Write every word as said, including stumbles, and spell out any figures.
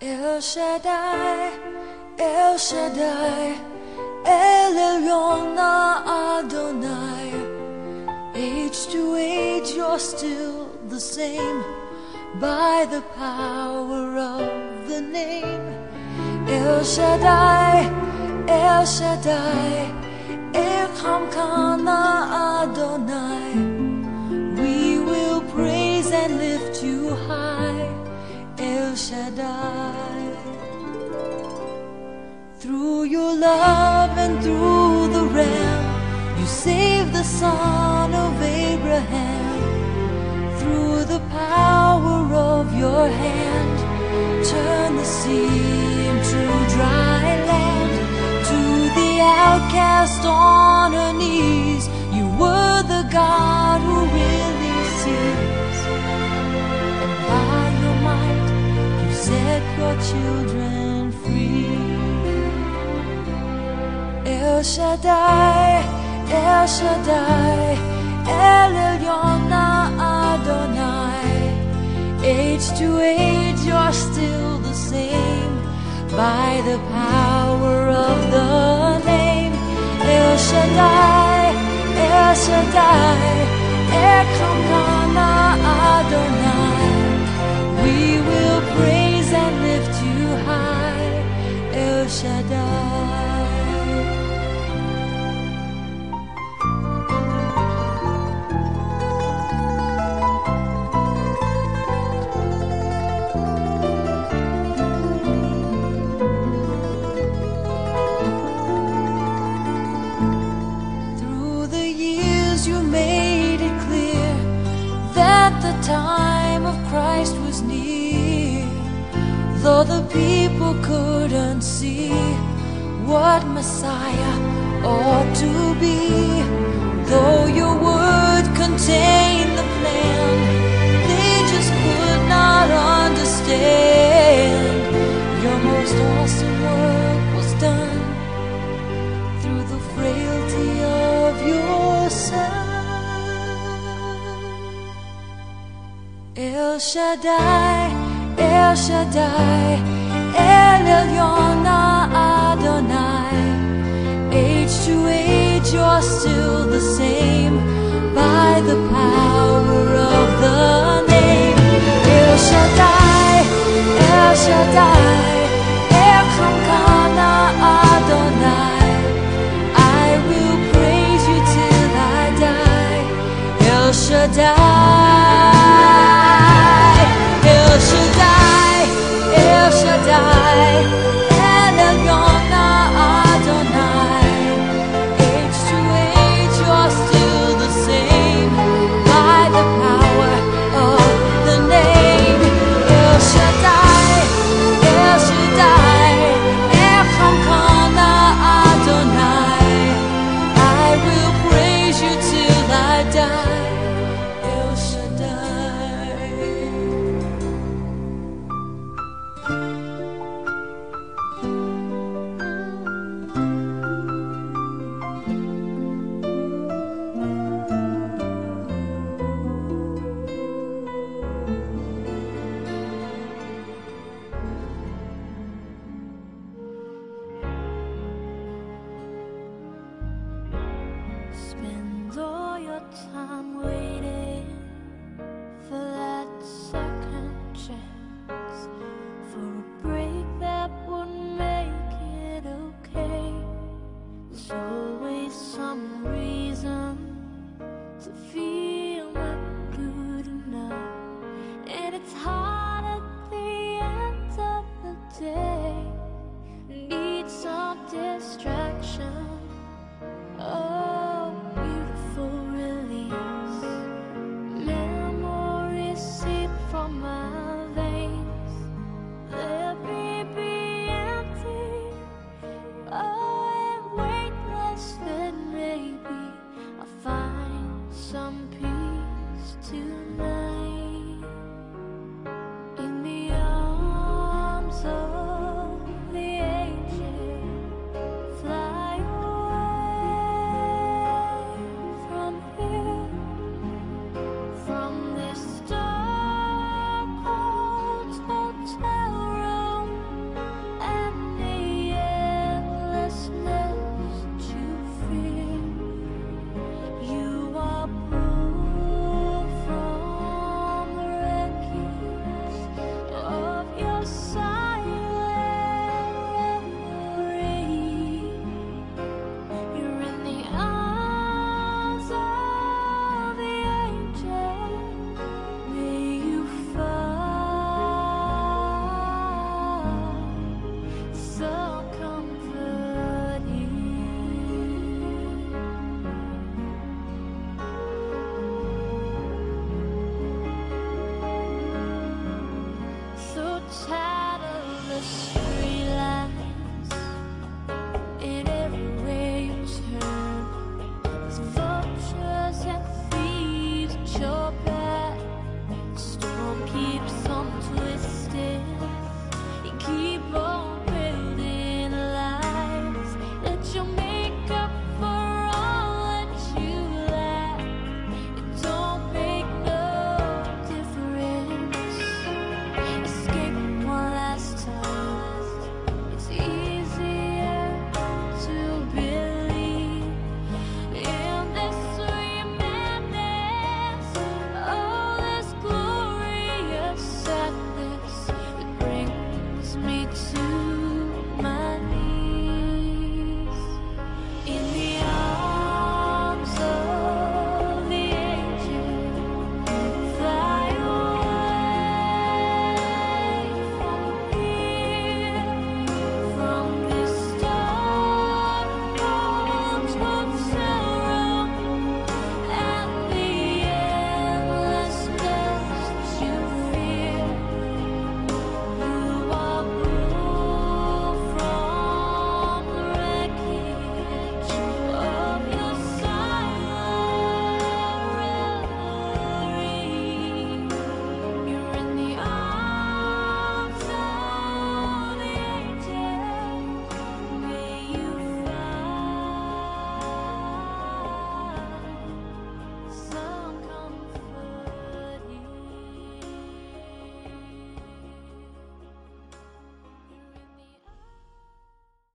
El Shaddai, El Shaddai, El Elyon Adonai. Age to age you're still the same, by the power of the name. El Shaddai, El Shaddai, Elkamkana Adonai. We will praise and lift you high, El Shaddai. Through your love and through the Ram, you saved the son of Abraham. Through the power of your hand, turn the sea into dry land. To the outcast on her knees, you were the God who really sees. And by your might, you set your children free. El Shaddai, El Shaddai, El Elyon Adonai. Age to age you're still the same, by the power of the name. El Shaddai, El Shaddai, Elkamkana Adonai. We will praise and lift you high, El Shaddai. Time of Christ was near, though the people couldn't see what Messiah ought to be. Though your word contained the plan, they just could not understand. Your most awesome work was done through the frailty of your Son. El Shaddai, El Shaddai, El Elyon Adonai. Age to age you're still the same, by the power of the name. El Shaddai, El Shaddai, Elkamkana Adonai. I will praise you till I die, El Shaddai. El Shaddai, El Shaddai, El Elyon Adonai. Age to age you're still the same, by the power of the name. El Shaddai, El Shaddai, Elkamkana Adonai. I will praise you till I die, El Shaddai. Spend all your time waiting for that second chance, for a break that would make it okay. There's always some reason to feel not good enough, and it's hard at the end of the day. Need some distraction. Oh, beautiful release. Memories seep from my veins. There be tired of the streetlights. In every way you turn, there's vultures and thieves at your back. The storm keeps on twisting. You keep on building lies that you'll make up for all that you lack. It don't make no difference. Escape one last time. It's easier to believe in this sweet madness. Oh, this glorious sadness that brings me to